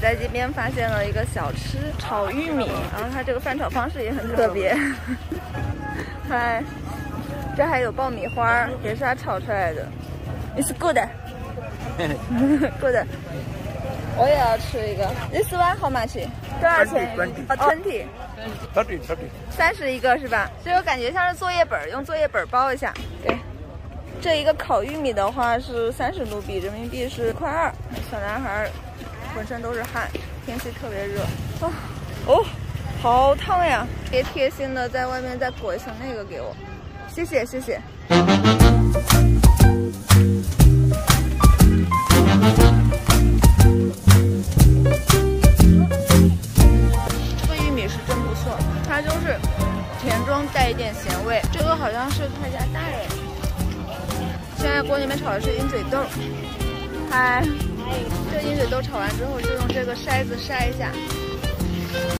在这边发现了一个小吃，炒玉米，然后它这个翻炒方式也很特别。嗨，这还有爆米花，也是它炒出来的。It's good 。good。我也要吃一个。This one how much？ 多少钱？20。30一个是吧？这个感觉像是作业本，用作业本包一下。对。这一个烤玉米的话是30卢比，人民币是1.2块。小男孩浑身都是汗，天气特别热。哦，好烫呀！别贴心的在外面再裹一层那个给我，谢谢谢谢。这个玉米是真不错，它就是甜中带一点咸味。这个好像是他家大人。现在锅里面炒的是鹰嘴豆。嗨，这鹰嘴豆炒完之后就用这个筛子筛一下。